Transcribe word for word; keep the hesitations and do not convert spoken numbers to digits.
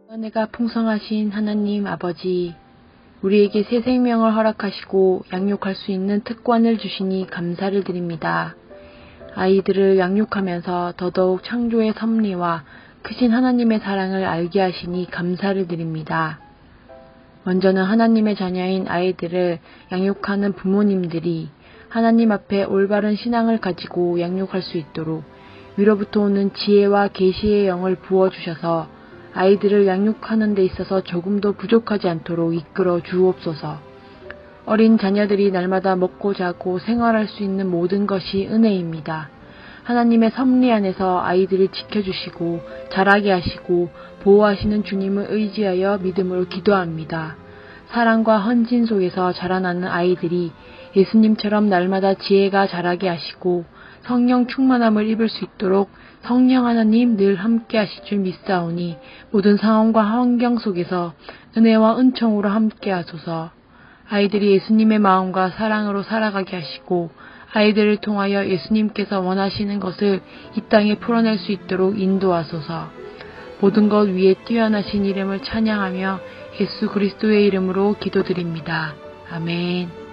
은혜가 풍성하신 하나님 아버지, 우리에게 새 생명을 허락하시고 양육할 수 있는 특권을 주시니 감사를 드립니다. 아이들을 양육하면서 더더욱 창조의 섭리와 크신 하나님의 사랑을 알게 하시니 감사를 드립니다. 먼저는 하나님의 자녀인 아이들을 양육하는 부모님들이 하나님 앞에 올바른 신앙을 가지고 양육할 수 있도록 위로부터 오는 지혜와 계시의 영을 부어주셔서 아이들을 양육하는 데 있어서 조금도 부족하지 않도록 이끌어 주옵소서. 어린 자녀들이 날마다 먹고 자고 생활할 수 있는 모든 것이 은혜입니다. 하나님의 섭리 안에서 아이들을 지켜주시고 자라게 하시고 보호하시는 주님을 의지하여 믿음으로 기도합니다. 사랑과 헌신 속에서 자라나는 아이들이 예수님처럼 날마다 지혜가 자라게 하시고 성령 충만함을 입을 수 있도록 성령 하나님 늘 함께 하실 줄 믿사오니 모든 상황과 환경 속에서 은혜와 은총으로 함께 하소서. 아이들이 예수님의 마음과 사랑으로 살아가게 하시고 아이들을 통하여 예수님께서 원하시는 것을 이 땅에 풀어낼 수 있도록 인도하소서. 모든 것 위에 뛰어나신 이름을 찬양하며 예수 그리스도의 이름으로 기도드립니다. 아멘.